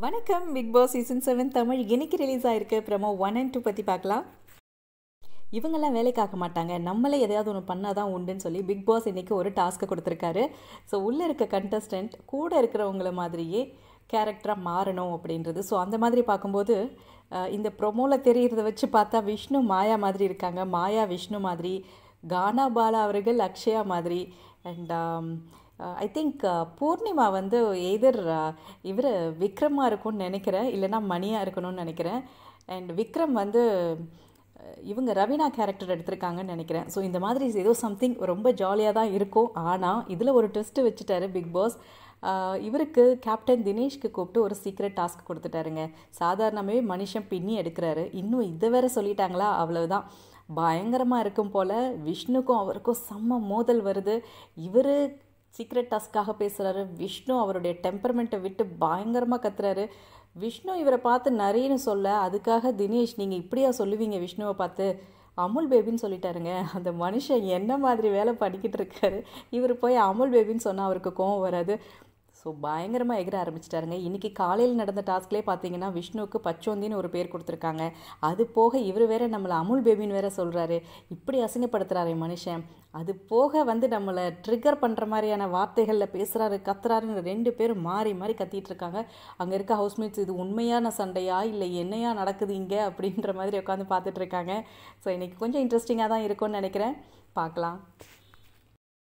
வணக்கம். Big Boss season 7 Tamil இன்னைக்கு release ஆயிருக்கு. ப்ரோமோ 1 and 2 பற்றி பார்க்கலாம். இவங்கெல்லாம் வேலைக்காக மாட்டாங்க, நம்மளே எதையாவது ஒன்று பண்ணால் தான் உண்டுன்னு சொல்லி பிக் பாஸ் இன்றைக்கி ஒரு டாஸ்க்கை கொடுத்துருக்காரு. ஸோ உள்ளே இருக்க கண்டஸ்டன்ட் கூட இருக்கிறவங்கள மாதிரியே கேரக்டராக மாறணும் அப்படின்றது. ஸோ அந்த மாதிரி பார்க்கும்போது இந்த ப்ரொமோவில் தெரிகிறத வச்சு பார்த்தா விஷ்ணு மாயா மாதிரி இருக்காங்க, மாயா விஷ்ணு மாதிரி, கானா பாலா அவர்கள் அக்ஷயா மாதிரி, அண்ட் ஐ திங்க் பூர்ணிமா வந்து எதர் இவர் விக்ரமாக இருக்கும்னு நினைக்கிறேன், இல்லைனா மணியாக இருக்கணும்னு நினைக்கிறேன். அண்ட் விக்ரம் வந்து இவங்க ரவீனா கேரக்டர் எடுத்திருக்காங்கன்னு நினைக்கிறேன். ஸோ இந்த மாதிரி ஏதோ சம்திங் ரொம்ப ஜாலியாக தான் இருக்கும். ஆனால் இதில் ஒரு ட்விஸ்ட்டு வச்சுட்டாரு பிக் பாஸ். இவருக்கு கேப்டன் தினேஷ்க்கு கூப்பிட்டு ஒரு சீக்ரெட் டாஸ்க் கொடுத்துட்டாருங்க. சாதாரணமாகவே மனுஷன் பின்னி எடுக்கிறாரு, இன்னும் இதை வேற சொல்லிட்டாங்களா, அவ்வளவுதான். பயங்கரமாக இருக்கும் போல். விஷ்ணுக்கும் அவருக்கும் செம்ம மோதல் வருது. இவர் சீக்ரெட் டாஸ்க்காக பேசுகிறாரு, விஷ்ணு அவருடைய டெம்பர்மெண்ட்டை விட்டு பயங்கரமாக கத்துறாரு. விஷ்ணு இவரை பார்த்து நிறையன்னு சொல்ல, அதுக்காக தினேஷ் நீங்கள் இப்படியா சொல்லுவீங்க விஷ்ணுவை பார்த்து, அமுல் பேபின்னு சொல்லிட்டாருங்க. அந்த மனுஷன் என்ன மாதிரி வேலை பண்ணிக்கிட்டு இருக்காரு, இவர் போய் அமுல் பேபின்னு சொன்னால் அவருக்கு கோவம் வராது. ஸோ பயங்கரமாக எகிர ஆரம்பிச்சிட்டாருங்க. இன்றைக்கி காலையில் நடந்த டாஸ்க்லேயே பார்த்தீங்கன்னா விஷ்ணுவுக்கு பச்சோந்தின்னு ஒரு பேர் கொடுத்துருக்காங்க. அது போக இவர் வேற நம்மளை அமுல் பேபின்னு வேற சொல்கிறாரு, இப்படி அசிங்கப்படுத்துகிறாரு மனுஷன். அது போக வந்து நம்மளை ட்ரிகர் பண்ணுற மாதிரியான வார்த்தைகளில் பேசுகிறாரு, கத்துறாருன்னு ரெண்டு பேரும் மாறி மாறி கத்திட்டு இருக்காங்க. அங்கே இருக்க ஹவுஸ்மேட்ஸ் இது உண்மையான சண்டையா இல்லை என்னையா நடக்குது இங்கே அப்படின்ற மாதிரி உட்காந்து பார்த்துட்டு இருக்காங்க. ஸோ இன்றைக்கி கொஞ்சம் இன்ட்ரெஸ்டிங்காக தான் இருக்கும்னு நினைக்கிறேன். பார்க்கலாம்.